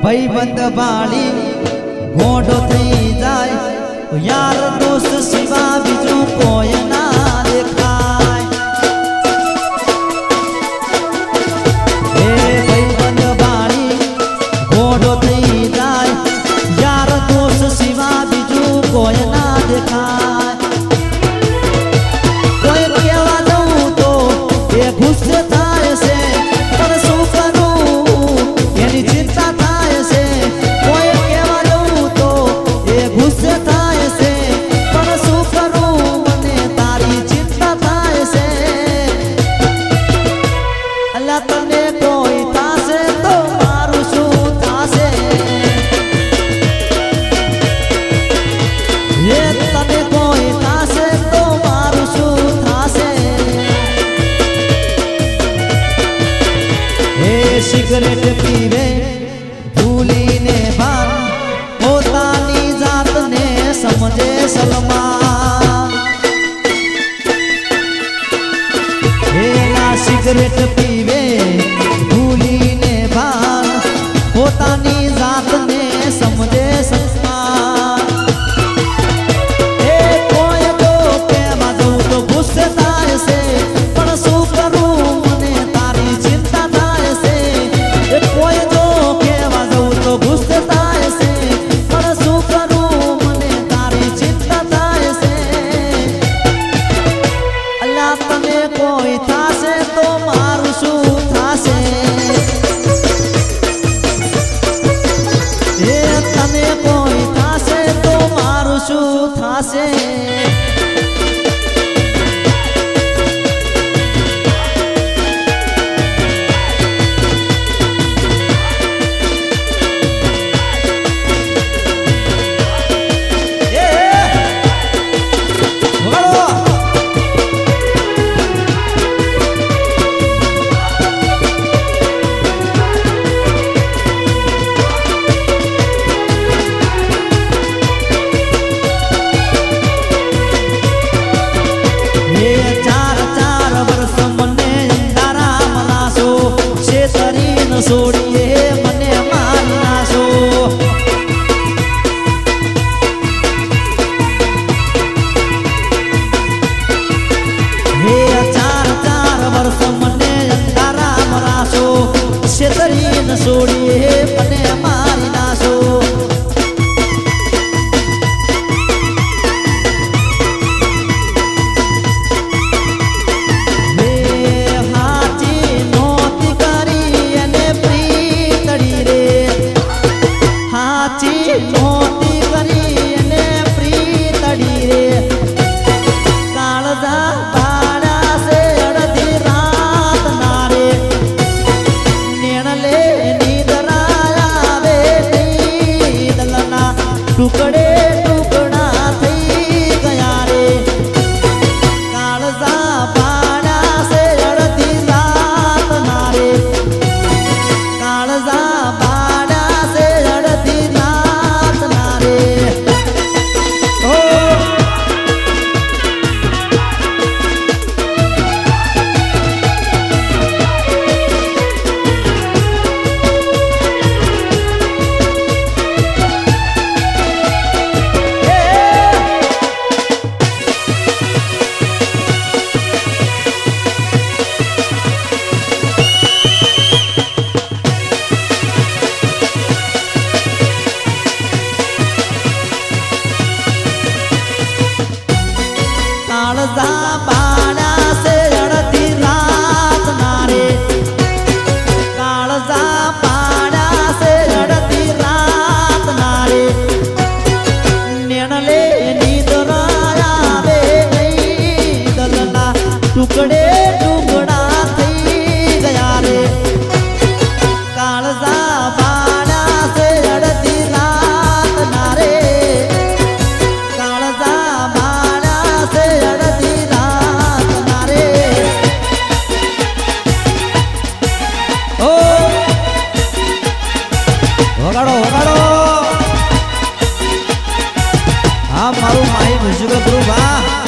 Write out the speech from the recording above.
भाई बंद बाड़ी घोड़ो थी जाए यार दोस्त सिवा बीजू कोई ना देखाय। भाई बंद बाड़ी घोड़ो थी जाए यार दोस्त सिवा बीजू कोई ना देखाय। कोई केवा जाऊं तो ये गुस्से थाय से पर शू करूं यानी चिंता थाय से। कोई केवा जाऊं तो ये गुस्से थाय से पर शू करूं मने तारी चिंता थाय से। अल्लाह तने कोई थासे तो मारू शू थासे। ये तने कोई थासे तो मारू शू थासे। सिगरेट पीवे भूली ने भान पोतानी जात ने समझे सलमान। सिगरेट पीवे भूली ने भान पोतानी जात ने समझे सलमान। कोई तो केवा जाऊं तो गुस्से थाय से पण शू करूं मने तारी चिंता थाय से। कोई जो केवा जाऊं तो गुस्से थाय से पण शू करूं मने तारी चिंता थाय से। अल्लाह तने कोई थासे तो मारू शू थासे। तने कोई थासे तो मारू शू थासे। सोड़िए मने मार नासो। चार चार वर्ष मने अंधारा मरासो। शेतरीन सोड़िए मने मारी नासो। मोती करी ने प्रीतड़ी रे कालजा बाड़ा से अड़धी रात नारे। नेणले नींदरा आवे नींदलना टुकड़े टुकड़ा थई गया रे। कालजा बाड़ा से अड़धी रात नारे। कालजा बाड़ा से अड़धी कालजा बाड़ा से अड़धी रात नारे। कालजा बाड़ा से अड़धी रात नारे। नेणले नींदरा आवे नींदलना टुकड़े टुकड़ा थई गया रे। कालजा बाड़ा से अड़धी रात नारे। कालजा बाड़ा से अड़धी रात नारे। ओ वगाड़ो वगाड़ो। हाँ मारू माही म्यूजिकल ग्रुप।